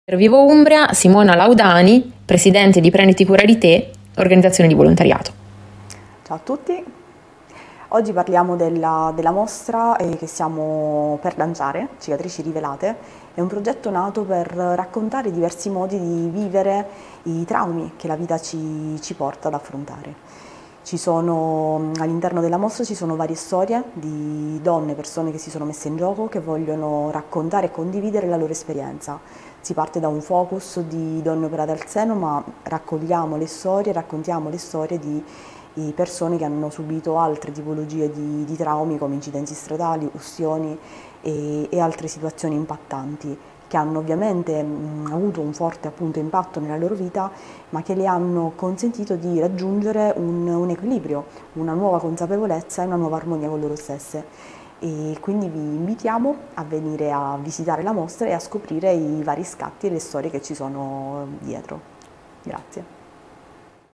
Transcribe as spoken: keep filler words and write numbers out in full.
Vivo Umbria, Simona Laudani, presidente di Prenditi cura di te, organizzazione di volontariato. Ciao a tutti, oggi parliamo della, della mostra eh, che stiamo per lanciare, Cicatrici Rivelate. È un progetto nato per raccontare diversi modi di vivere i traumi che la vita ci, ci porta ad affrontare. Ci sono, all'interno della mostra ci sono varie storie di donne, persone che si sono messe in gioco, che vogliono raccontare e condividere la loro esperienza. Si parte da un focus di donne operate al seno, ma raccogliamo le storie, raccontiamo le storie di, di persone che hanno subito altre tipologie di, di traumi come incidenti stradali, ustioni e, e altre situazioni impattanti, che hanno ovviamente mh, avuto un forte appunto, impatto nella loro vita, ma che le hanno consentito di raggiungere un, un equilibrio, una nuova consapevolezza e una nuova armonia con loro stesse. E quindi vi invitiamo a venire a visitare la mostra e a scoprire i vari scatti e le storie che ci sono dietro. Grazie.